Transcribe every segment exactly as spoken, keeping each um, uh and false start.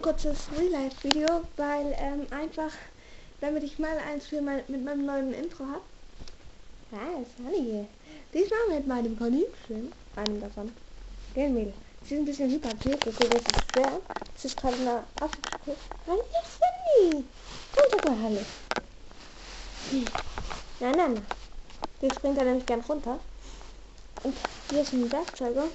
kurzes Real-Life-Video, weil ähm, einfach, damit ich mal eins für mein, mit meinem neuen Intro habe. Ja, ist Honey. Diesmal mit meinem Kaninchen, einem davon. Gell, Mädel? Sie ist ein bisschen hyperaktiv, deswegen ist es schwer. Es ist gerade in der Aufwachsschule. Hallo, Sunny! Komm doch mal, hallo. Hm. Nein, nein, nein. Die springt da nämlich gern runter. Und hier ist ein Werkzeuger.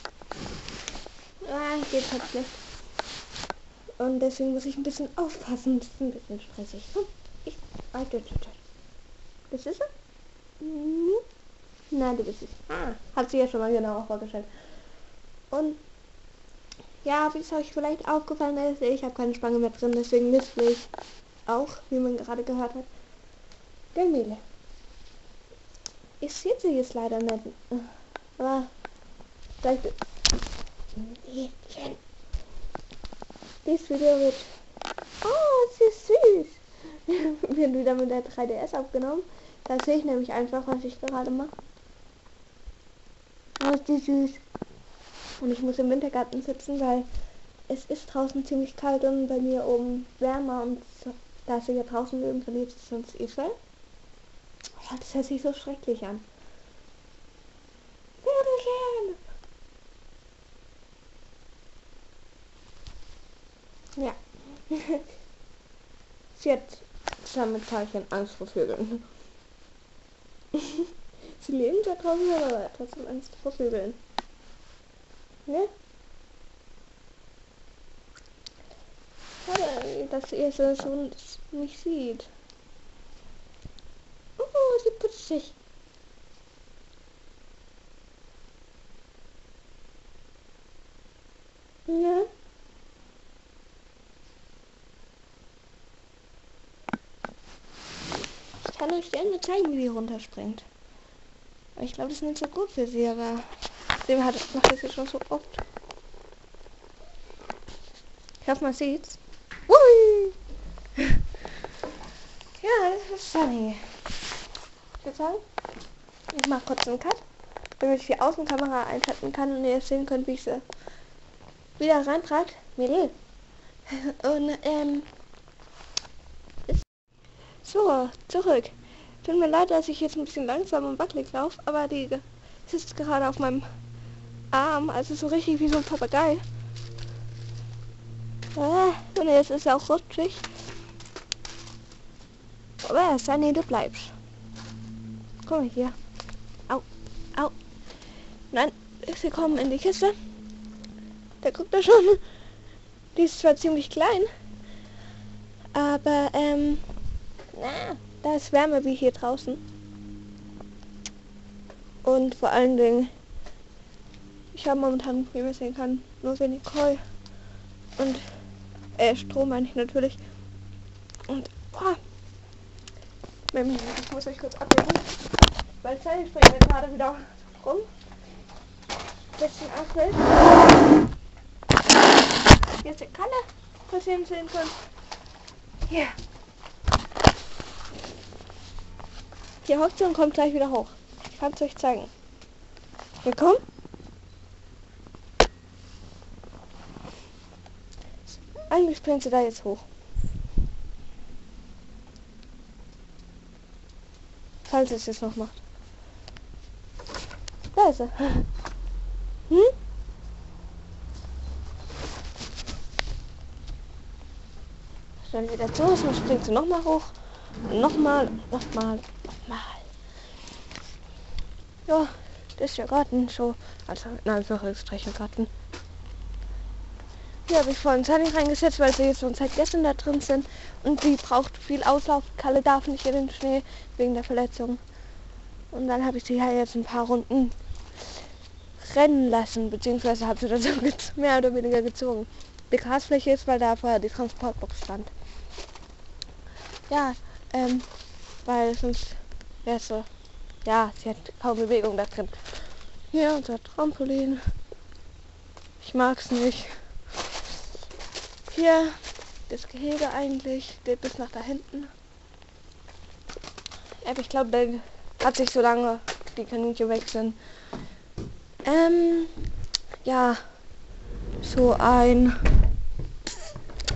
Ah, geht halt schlecht. Und deswegen muss ich ein bisschen aufpassen. Das ist ein bisschen stressig. Hm, ich. Ah, das, das. Das ist er? Hm. Nein, du bist es. Ah, hat sie ja schon mal genauer vorgestellt. Und ja, wie es euch vielleicht aufgefallen ist, ich habe keine Spange mehr drin, deswegen mistle ich auch, wie man gerade gehört hat. Der Mädel. Ich sehe sie jetzt leider nicht. Aber vielleicht. Mädchen. Dieses Video wird. Oh, sie ist süß. Wir haben wieder mit der drei D S aufgenommen. Da sehe ich nämlich einfach, was ich gerade mache. Oh, ist die süß. Und ich muss im Wintergarten sitzen, weil es ist draußen ziemlich kalt und bei mir oben wärmer. Und so, da sie ja draußen leben, verliert es sonst Esel. Das hört sich so schrecklich an. Ja. Sie hat Sammelzeichen Angst vor Vögeln. Sie leben da draußen, aber trotzdem Angst vor Vögeln. Ne? Schade, dass ihr so schon nicht sieht. Oh, sie putzt sich. Ja. Ich kann euch gerne zeigen, wie die runterspringt. Ich glaube, das ist nicht so gut für sie, aber sie hat macht das jetzt schon so oft. Ich hoffe, man sieht's. Ui! Ja, das ist Sunny. Ich würde sagen, ich mache kurz einen Cut, damit ich die Außenkamera einschalten kann und ihr sehen könnt, wie ich sie wieder reintrage. Mädel. Und, ähm, so, zurück. Tut mir leid, dass ich jetzt ein bisschen langsam und wackelig laufe, aber die sitzt gerade auf meinem Arm, also so richtig wie so ein Papagei. Ah, und jetzt ist er auch rutschig. Aber Sunny, du bleibst. Komm mal hier. Au, au. Nein, sie kommen in die Kiste. Da guckt er schon. Die ist zwar ziemlich klein, aber ähm, na, da ist wärmer wie hier draußen. Und vor allen Dingen, ich habe momentan, wie man sehen kann, nur wenig Heu. Und äh, Strom meine ich natürlich. Und boah, ich muss euch kurz abwürgen, weil Zeit springt mir gerade wieder rum. Bisschen Apfel. Hier ist der Kalle, was ihr sehen könnt. Hier. Hier hockt sie und kommt gleich wieder hoch. Ich kann es euch zeigen. Willkommen. Eigentlich springt sie da jetzt hoch. Falls es jetzt noch macht. Da ist er. Hm? Dann wieder zu, dann springt sie nochmal hoch. Nochmal, nochmal, nochmal. Ja, das ist der Garten so. Also in Anführungsstrichen Garten. Hier habe ich vorhin Sunny reingesetzt, weil sie jetzt schon seit gestern da drin sind. Und die braucht viel Auslauf. Kalle darf nicht in den Schnee wegen der Verletzung. Und dann habe ich sie halt jetzt ein paar Runden rennen lassen, beziehungsweise habe sie dann so mehr oder weniger gezogen. Die Grasfläche ist, weil da vorher die Transportbox stand. Ja, ähm, weil sonst wäre es so, ja, sie hat kaum Bewegung da drin. Hier unser Trampolin. Ich mag es nicht. Hier das Gehege eigentlich, geht bis nach da hinten. Aber ich glaube, der hat sich so lange die Kaninchen weg sind. Ähm, ja, so ein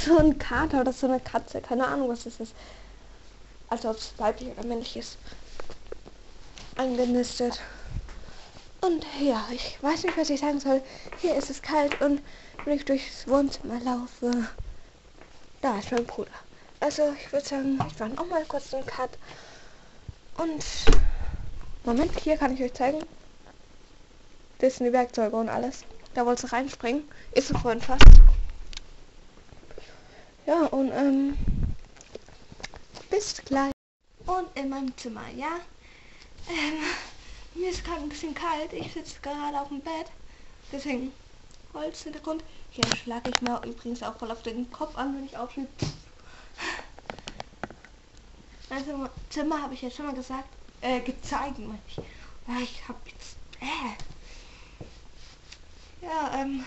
so ein Kater oder so eine Katze. Keine Ahnung, was das ist. Also ob es weiblich oder männlich ist. Eingenistet. Und ja, ich weiß nicht, was ich sagen soll. Hier ist es kalt und wenn ich durchs Wohnzimmer laufe, da ist mein Bruder. Also ich würde sagen, ich mache noch mal kurz einen Cut. Und Moment, hier kann ich euch zeigen. Das sind die Werkzeuge und alles. Da wollte sie reinspringen. Ist so vorhin fast. Ja, und ähm, bis gleich. Und in meinem Zimmer, ja. Ähm, mir ist gerade ein bisschen kalt. Ich sitze gerade auf dem Bett. Deswegen Holzhintergrund. Hier schlage ich mir übrigens auch voll auf den Kopf an, wenn ich aufstehe. Also Zimmer habe ich jetzt schon mal gesagt. Äh, gezeigt, meine ich. Ja, ich habe jetzt. Äh. Ja, ähm.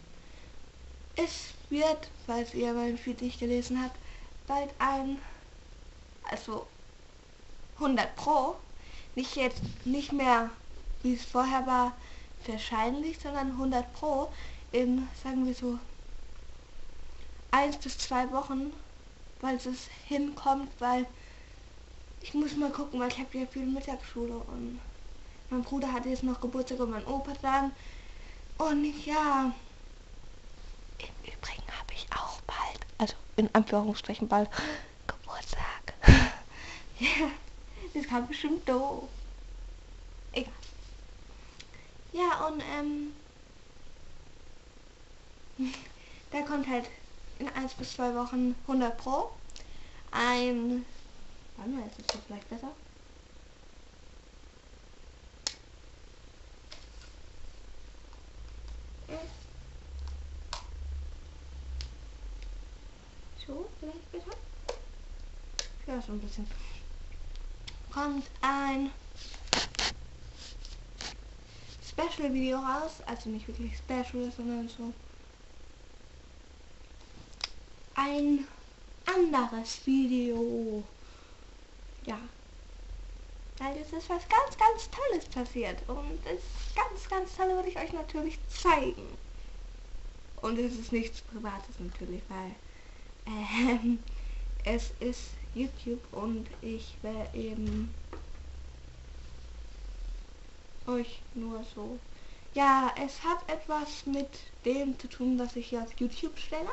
Es wird, falls ihr mein Feed nicht gelesen habt, bald ein. Also hundert Pro. Nicht jetzt, nicht mehr wie es vorher war, wahrscheinlich, sondern hundert Pro in, sagen wir so, eins bis zwei Wochen, weil es hinkommt, weil ich muss mal gucken, weil ich habe ja viel Mittagsschule und mein Bruder hatte jetzt noch Geburtstag und mein Opa dann. Und ja, im Übrigen habe ich auch bald, also in Anführungsstrichen bald, Geburtstag. Ja, das kam bestimmt doof. Egal. Ja, und ähm, da kommt halt in eins bis zwei Wochen hundert Pro ein. Warte mal, ist das jetzt vielleicht besser? So, vielleicht besser? Ja, so ein bisschen. Kommt ein Special-Video raus, also nicht wirklich Special, sondern so ein anderes Video. Ja. Weil es ist was ganz, ganz Tolles passiert. Und das ganz, ganz Tolle würde ich euch natürlich zeigen. Und es ist nichts Privates natürlich, weil ähm, es ist YouTube und ich will eben euch nur so. Ja, es hat etwas mit dem zu tun, was ich hier auf YouTube stelle.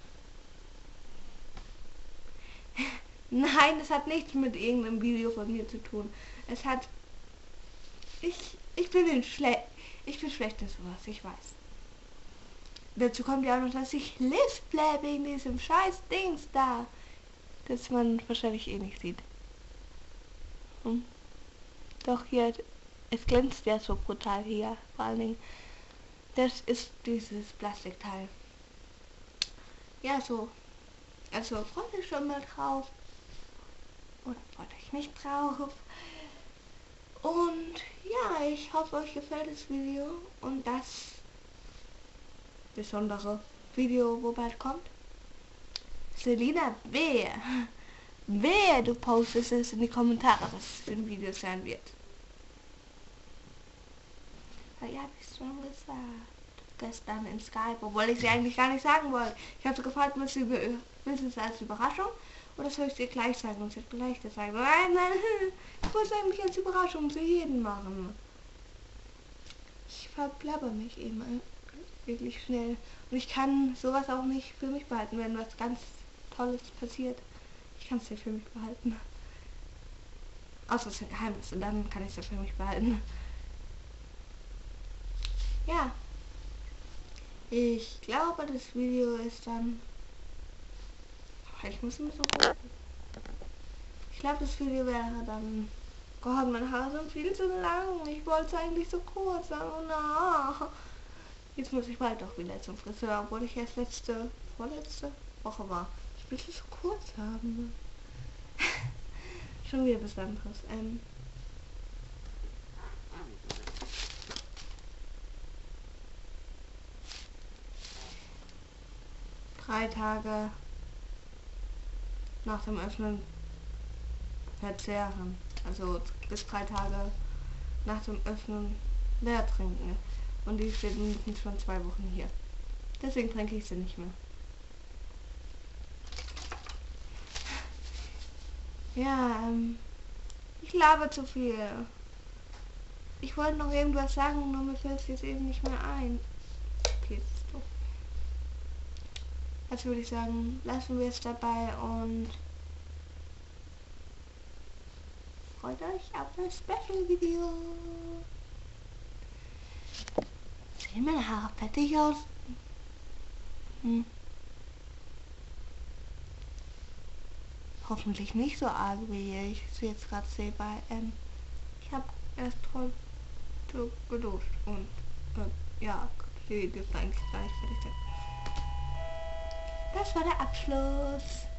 Nein, es hat nichts mit irgendeinem Video von mir zu tun. Es hat. Ich. Ich bin schlecht. Ich bin schlecht in sowas, ich weiß. Dazu kommt ja auch noch, dass ich lisple wegen diesem scheiß Dings da. Das man wahrscheinlich eh nicht sieht. Hm. Doch hier. Es glänzt ja so brutal hier. Vor allen Dingen. Das ist dieses Plastikteil. Ja, so. Also freut euch schon mal drauf. Oder freut euch nicht drauf. Und ja, ich hoffe, euch gefällt das Video. Und das besondere Video, wo bald kommt. Selina, wehe. Wehe, du postest es in die Kommentare, was es für ein Video sein wird. Ja, hab ich schon gesagt. Gestern in Skype, obwohl ich sie eigentlich gar nicht sagen wollte. Ich habe sie gefragt, willst du es als Überraschung oder soll ich es dir gleich sagen? Und sie hat gleich gesagt, nein, nein, ich muss eigentlich als Überraschung zu jedem machen. Ich verplapper mich eben wirklich schnell. Und ich kann sowas auch nicht für mich behalten, wenn was ganz Tolles passiert. Ich kann es ja für mich behalten. Außer es ist ein Geheimnis und dann kann ich es ja für mich behalten. Ja. Ich glaube, das Video ist dann. Ich muss ein bisschen gucken. Ich glaube, das Video wäre dann. Gott, meine Haare sind viel zu lang. Ich wollte es eigentlich so kurz sagen. Oh, na. Jetzt muss ich bald auch wieder zum Friseur, obwohl ich erst letzte, vorletzte Woche war. Ich will es so kurz haben. Schon wieder was anderes. Ähm. Drei Tage nach dem Öffnen verzehren. Also bis drei Tage nach dem Öffnen leer trinken. Und die steht mindestens schon zwei Wochen hier. Deswegen trinke ich sie nicht mehr. Ja, ähm, ich laber zu viel. Ich wollte noch irgendwas sagen, nur mir fällt es jetzt eben nicht mehr ein. Okay, das ist doof. Also würde ich sagen, lassen wir es dabei und freut euch auf das Special-Video. Sehen meine Haare fertig aus? Hm. Hoffentlich nicht so arg, wie ich es jetzt gerade sehe, weil ähm, ich habe erst heute geduscht und äh, ja, die dürfen eigentlich gleich fertig sein. Das war der Abschluss.